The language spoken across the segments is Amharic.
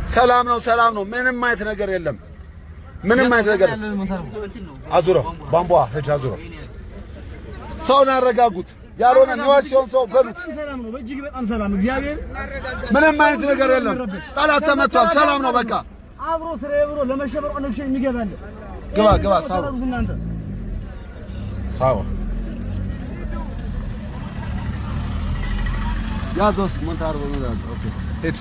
ሰላም ነው ምንም አይነት ነገር የለም ምንም አይነት ነገር አዙረው ባምቧ ሄድ አዙረው ሰውን አረጋጉት ያልሆነ ንዋሲውን ሰው በሉት ሰላም ነው በእጅግ በጣም ሰላም እግዚአብሔር ምንም አይነት ነገር የለም ጠላት ተመቷል ሰላም ነው በቃ አብሮ ስራዬ ብሎ ለመሸበር ኦነግሽ የሚገባል ግባ ሳው ያዞስ ሞንታር ነው ኦኬ ሄድ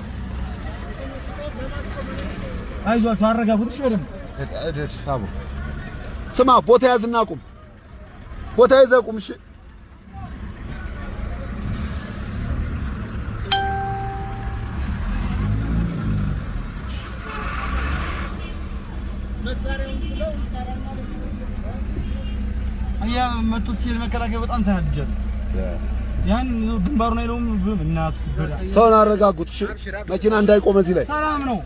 አይዟችሁ አረጋጉት እሺ በደም ሄድ ሳቡ ስማ ቦታ ያዝና ቁም ቦታ ይዘህ ቁም እሺ አያ መጥቶት ሲል መከላከያ በጣም ተናድጃለሁ ያን ግንባሩ ነው ያለውም እናት በዳ ሰውን አረጋጉት እሺ መኪና እንዳይቆም እዚህ ላይ ሰላም ነው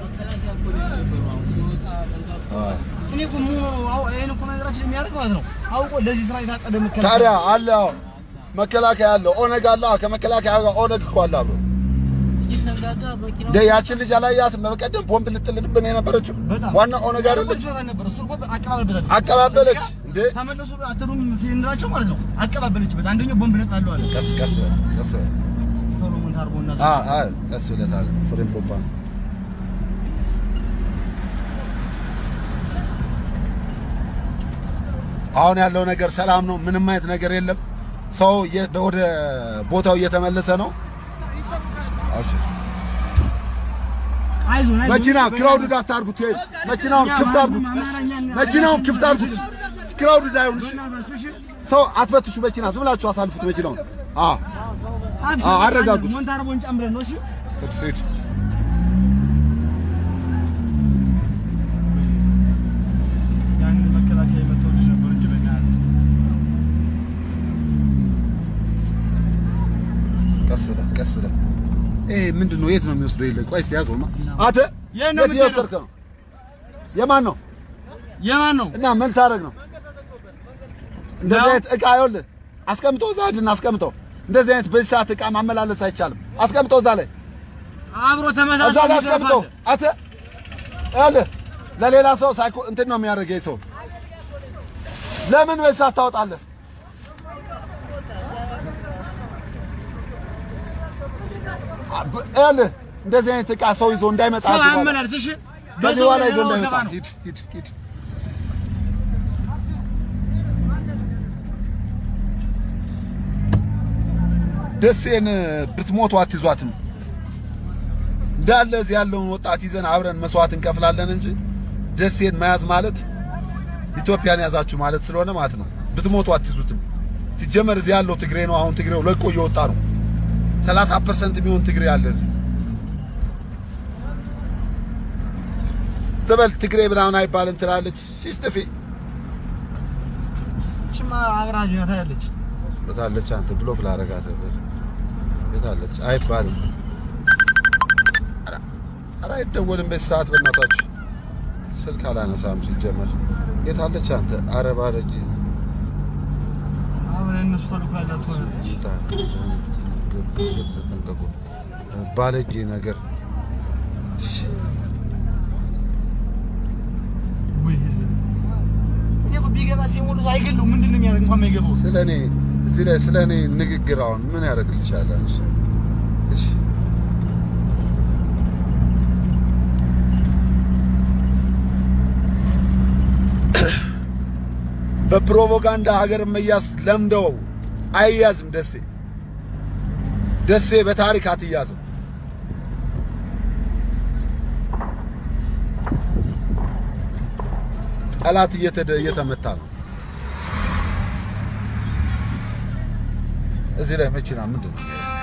እኔ ቆሞ አይን ቆሞ ነገራችን የሚያርቅ ማለት ነው አውቆ ለዚህ ስራ የታቀደ መከላከያ ታዲያ አለ መከላከያ አለ ኦነግ አለ ከመከላከያ ጋር ኦነግ እኮ አለ አብሮ ያቺን ልጅ አላያትም በቀደም ቦምብ ልትልድብን የነበረችው ዋና ኦነግ አይደለች አቀባበለች እንዴ ተመለሱ አተሩም ሲንድራቸው ማለት ነው አቀባበለችበት አንደኛው ቦምብ ለጣለው አለ ቀስ ቶሎ ምን ታርቦና ቀስ ብለታል ፍሬም ፖፓ አሁን ያለው ነገር ሰላም ነው ምንም አይነት ነገር የለም ሰው ወደ ቦታው እየተመለሰ ነው አይዞህ መኪና ክራውድ አታርጉት መኪናውን ክፍት አርጉት ክራውድ አይሁንሽ ሰው አትፈትሹ መኪና ዝም ብላችሁ አሳልፉት መኪናውን አረጋጉት ሞንታርቦን ጨምረን ነው እሺ ያን መከላከያ የመጣው ልጅ ነበር እንጂ በእናትህ ቀስ ብለህ ምንድነው የት ነው የሚወስደው ይለ ቆይ እስቲ ያዘውማ አተ የት ይወሰድከው የማን ነው እና ምን ታረግ ነው እንደዚህ አይነት እቃ ይኸውልህ አስቀምጠው ዛድና አስቀምጠው እንደዚህ አይነት በዚህ ሰዓት እቃ ማመላለስ አይቻልም አስቀምጠው እዛ ላይ አብሮ ተመሳሳይ አስቀምጠው አተ ይኸውልህ ለሌላ ሰው ሳይኮ እንትን ነው የሚያደርገው ሰው ለምን በዚህ ሰዓት ታወጣለህ አለ እንደዚህ አይነት እቃ ሰው ይዞ እንዳይመጣ ሰላም ማለት እሺ በዚህ ላይ ይዞ እንዳይመጣ ሂድ ደሴን ብትሞቱ አትይዟትም እንዳለ እዚህ ያለውን ወጣት ይዘን አብረን መስዋዕት እንከፍላለን እንጂ ደሴን መያዝ ማለት ኢትዮጵያን ያዛችሁ ማለት ስለሆነ ማለት ነው ብትሞቱ አትይዙትም ሲጀመር እዚህ ያለው ትግሬ ነው አሁን ትግሬው ለቆ እየወጣ ነው 30% የሚሆን ትግሬ አለ እዚህ ዘበል ትግሬ ብላውን አይባልም ትላለች ሲስተፊ ጭማ አብራጅና ታያለች በታለች አንተ ብሎክ ላረጋት በታለች አይባልም አራ አይደወልም በሰዓት በእናታችሁ ስልክ አላነሳም ሲጀመር የታለች አንተ አረባ ልጅ አብረን እነሱ ተልኳላችሁ ትሆናለች ተንቀቁ ባለጂ ነገር ወይስ እኔ ቢገባ ሲሞሉ አይገሉ ምንድነው የሚያደርግ እንኳን ማይገባው ስለኔ እዚህ ላይ ስለኔ ንግግር አሁን ምን ያደርግልሻል አንቺ እሺ በፕሮፓጋንዳ ሀገር መያዝ ለምደው አይያዝም ደሴ በታሪክ አትያዝም ጠላት እየተመታ ነው እዚህ ላይ መኪና ምንድነው